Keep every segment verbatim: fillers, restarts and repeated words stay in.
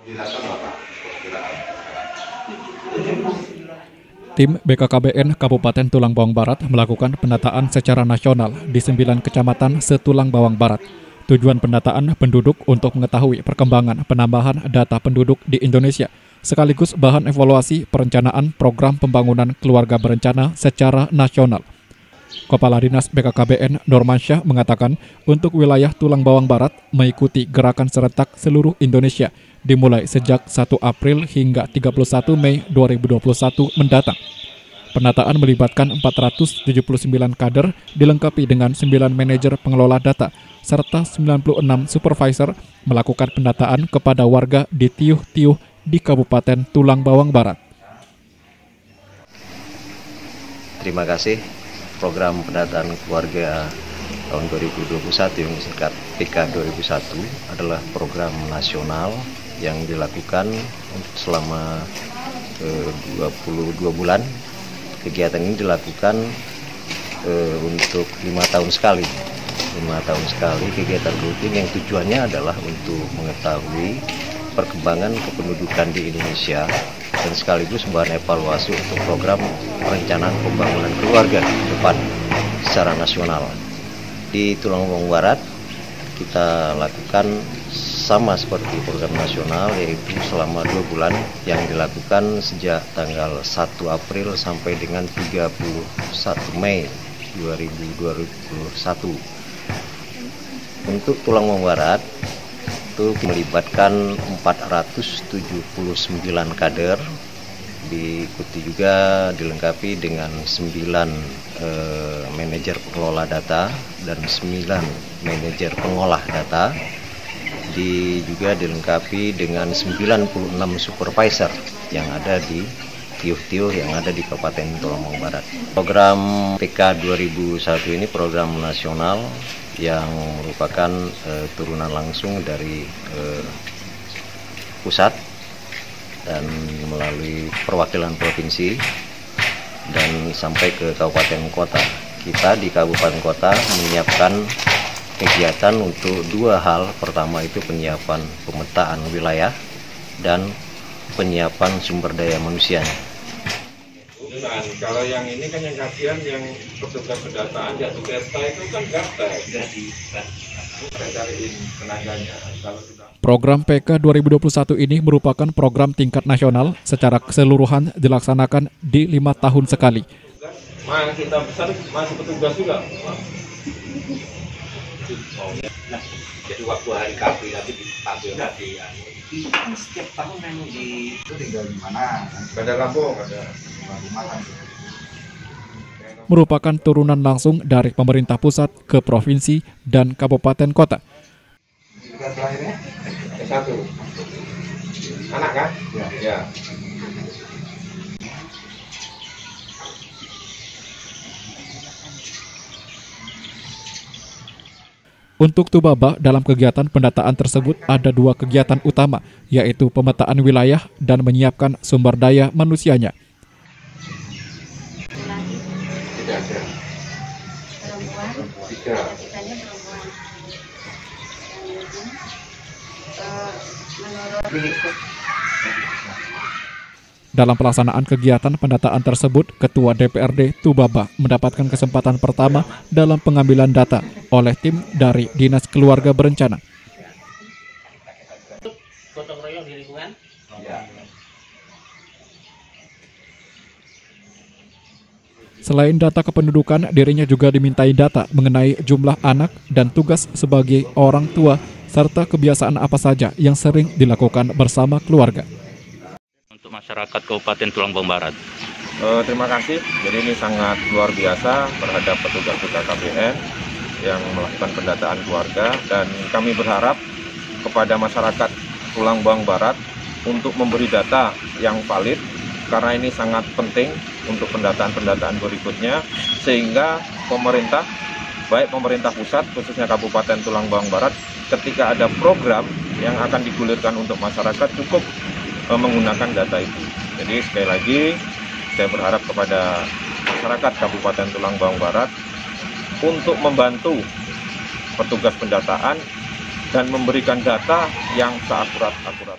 Tim B K K B N Kabupaten Tulang Bawang Barat melakukan pendataan secara nasional di sembilan kecamatan se-Tulang Bawang Barat. Tujuan pendataan penduduk untuk mengetahui perkembangan penambahan data penduduk di Indonesia, sekaligus bahan evaluasi perencanaan program pembangunan keluarga berencana secara nasional. Kepala Dinas B K K B N Normansyah mengatakan untuk wilayah Tulang Bawang Barat mengikuti gerakan serentak seluruh Indonesia dimulai sejak satu April hingga tiga puluh satu Mei dua ribu dua puluh satu mendatang. Pendataan melibatkan empat ratus tujuh puluh sembilan kader dilengkapi dengan sembilan manajer pengelola data serta sembilan puluh enam supervisor melakukan pendataan kepada warga di tiuh-tiuh di Kabupaten Tulang Bawang Barat. Terima kasih. Program pendataan keluarga tahun dua ribu dua puluh satu yang disingkat P K dua ribu satu adalah program nasional yang dilakukan selama eh, dua puluh dua bulan. Kegiatan ini dilakukan eh, untuk lima tahun sekali. lima tahun sekali kegiatan rutin yang tujuannya adalah untuk mengetahui perkembangan kependudukan di Indonesia dan sekaligus bahan evaluasi untuk program perencanaan pembangunan keluarga ke depan secara nasional. Di Tulang Bawang Barat kita lakukan sama seperti program nasional, yaitu selama dua bulan yang dilakukan sejak tanggal satu April sampai dengan tiga puluh satu Mei dua ribu dua puluh satu. Untuk Tulang Bawang Barat itu melibatkan empat ratus tujuh puluh sembilan kader, diikuti juga dilengkapi dengan sembilan eh, manajer pengelola data dan sembilan manajer pengolah data, di, juga dilengkapi dengan sembilan puluh enam supervisor yang ada di tiuh-tiuh yang ada di Kabupaten Tulang Bawang Barat. Program P K dua ribu satu ini program nasional yang merupakan uh, turunan langsung dari uh, pusat dan melalui perwakilan provinsi dan sampai ke kabupaten kota. Kita di kabupaten kota menyiapkan kegiatan untuk dua hal. Pertama itu penyiapan pemetaan wilayah dan penyiapan sumber daya manusianya. Nah, kalau yang ini kan yang kasihan yang petugas pendataan ya Sukesta itu kan gaptek. Kita cariin tenaganya. Kalau sudah Program P K dua ribu dua puluh satu ini merupakan program tingkat nasional secara keseluruhan dilaksanakan di lima tahun sekali. Mah kita besar masih petugas juga. Nah, jadi waktu hari K B nanti dipanggil nanti ya. Kan setiap tahun memang di itu tinggal di mana? Ada kampung, ada rumah kan. Merupakan turunan langsung dari pemerintah pusat ke provinsi dan kabupaten kota. Tugas terakhirnya? Satu. Anak kan? Ya. Ya. Untuk Tubaba, dalam kegiatan pendataan tersebut ada dua kegiatan utama, yaitu pemetaan wilayah dan menyiapkan sumber daya manusianya. Tidak ada. Perempuan, Tiga. ceritanya perempuan. Uh, menurut Dalam pelaksanaan kegiatan pendataan tersebut, Ketua D P R D Tubaba mendapatkan kesempatan pertama dalam pengambilan data oleh tim dari Dinas Keluarga Berencana. Gotong royong di lingkungan? Selain data kependudukan, dirinya juga dimintai data mengenai jumlah anak dan tugas sebagai orang tua, serta kebiasaan apa saja yang sering dilakukan bersama keluarga. Untuk masyarakat Kabupaten Tulang Bawang Barat. Uh, terima kasih. Jadi ini sangat luar biasa terhadap petugas B K K B N yang melakukan pendataan keluarga, dan kami berharap kepada masyarakat Tulang Bawang Barat untuk memberi data yang valid karena ini sangat penting untuk pendataan-pendataan berikutnya, sehingga pemerintah, baik pemerintah pusat khususnya Kabupaten Tulang Bawang Barat, ketika ada program yang akan digulirkan untuk masyarakat cukup menggunakan data itu. Jadi sekali lagi saya berharap kepada masyarakat Kabupaten Tulang Bawang Barat untuk membantu petugas pendataan dan memberikan data yang seakurat-akurat.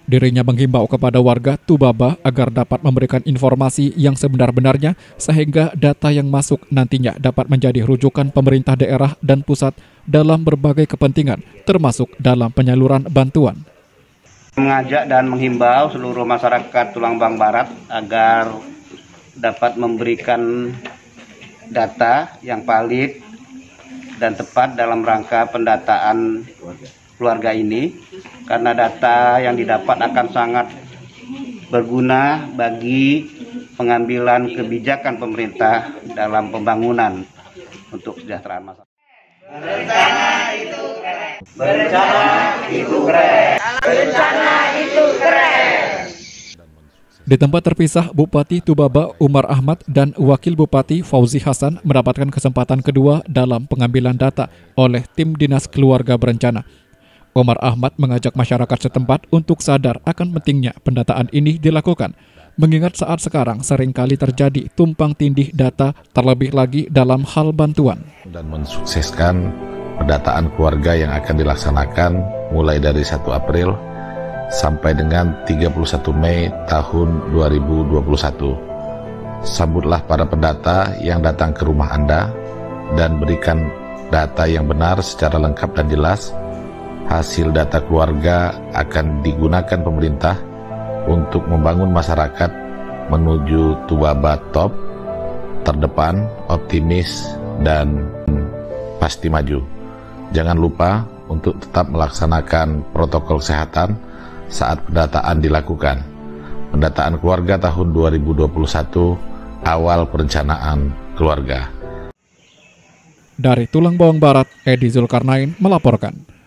Dirinya menghimbau kepada warga Tubaba agar dapat memberikan informasi yang sebenar-benarnya sehingga data yang masuk nantinya dapat menjadi rujukan pemerintah daerah dan pusat dalam berbagai kepentingan, termasuk dalam penyaluran bantuan. Mengajak dan menghimbau seluruh masyarakat Tulang Bawang Barat agar dapat memberikan data yang valid dan tepat dalam rangka pendataan keluarga ini, karena data yang didapat akan sangat berguna bagi pengambilan kebijakan pemerintah dalam pembangunan untuk kesejahteraan masyarakat. Berencana itu keren. Berencana itu keren. Berencana itu keren. Di tempat terpisah, Bupati Tubaba Umar Ahmad dan Wakil Bupati Fauzi Hasan mendapatkan kesempatan kedua dalam pengambilan data oleh tim Dinas Keluarga Berencana. Umar Ahmad mengajak masyarakat setempat untuk sadar akan pentingnya pendataan ini dilakukan, mengingat saat sekarang seringkali terjadi tumpang tindih data, terlebih lagi dalam hal bantuan. Dan mensukseskan pendataan keluarga yang akan dilaksanakan mulai dari satu April sampai dengan tiga puluh satu Mei tahun dua ribu dua puluh satu. Sambutlah para pendata yang datang ke rumah Anda dan berikan data yang benar secara lengkap dan jelas. Hasil data keluarga akan digunakan pemerintah untuk membangun masyarakat menuju Tubaba top, terdepan, optimis, dan pasti maju. Jangan lupa untuk tetap melaksanakan protokol kesehatan saat pendataan dilakukan. Pendataan keluarga tahun dua ribu dua puluh satu, awal perencanaan keluarga. Dari Tulang Bawang Barat, Edi Zulkarnain melaporkan.